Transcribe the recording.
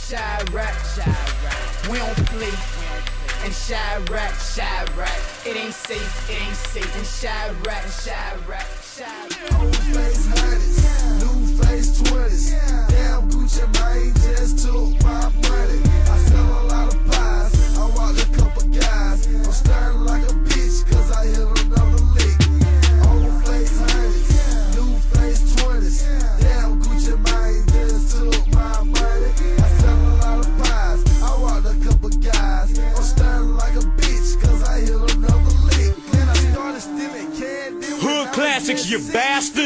Chirac, we don't play. And Chirac, it ain't safe, and Chirac. Old face honeys, new face 20s. Damn Gucci man just took my money. I sell a lot of pies, I walked a couple guys. I'm staring like a bitch cause I hit another lick. Old face honeys, new face 20s. Damn Gucci man just took my money. I sell a lot of pies, I walked a couple guys. I'm staring like a bitch cause I hit another lick. Then I started stealing candy. Hood classics, you bastard.